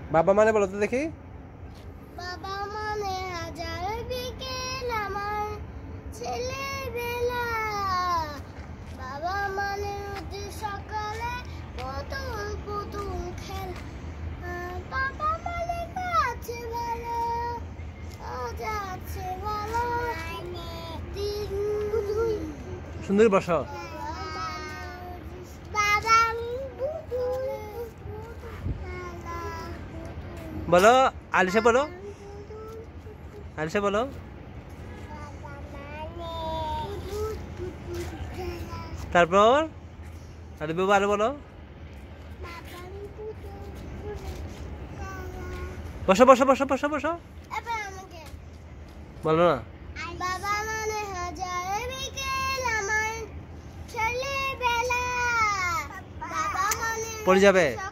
বাবা মানে বলো তো দেখি। বাবা মানে হাজার বিকেল আমার ছেলেবেলা। বাবা মানে রোজ সকালে পুতুল পুতুল খেল। বাবা মানে কাছে ভালো যাচ্ছে ভালো। সুন্দর বসো। বাবা বলো আলিশা বলো, আলিশা বলো। তারপর আরে বাবা আরো বলো। বসো বসো বসো বসো বসো। বলো না। বাবা মানে হাজার বিকেল আমার ছেলেবেলা। বাবা মানে পড়ে যাবে।